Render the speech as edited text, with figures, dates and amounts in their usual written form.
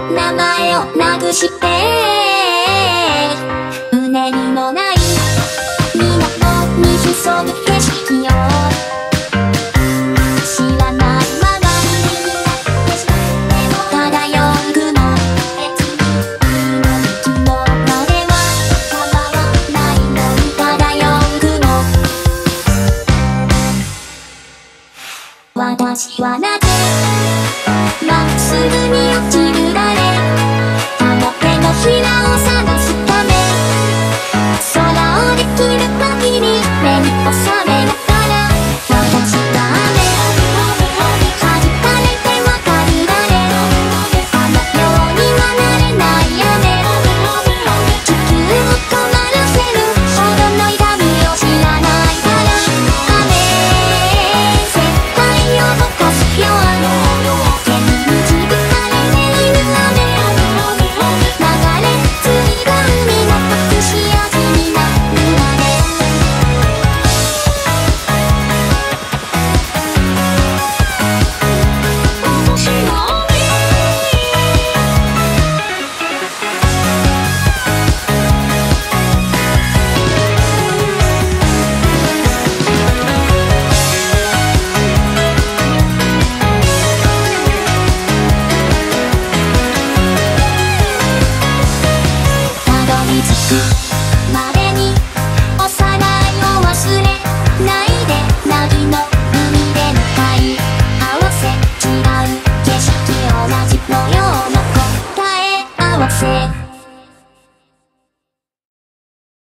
名前をなくしてうねりのない港に潜む景色を知らないまま漂う雲昨日までは構わないのに漂う雲私はなぜまっすぐに落ちる誰あの手のひらを探すため空をできる限り目に収めながら私は雨弾かれてわかる誰あのようにはなれない雨地球を困らせるほどの痛みを知らないから雨世界を起こすよ手に導かれている雨流れ着いた海の隠し味になるまで面白いたどり着く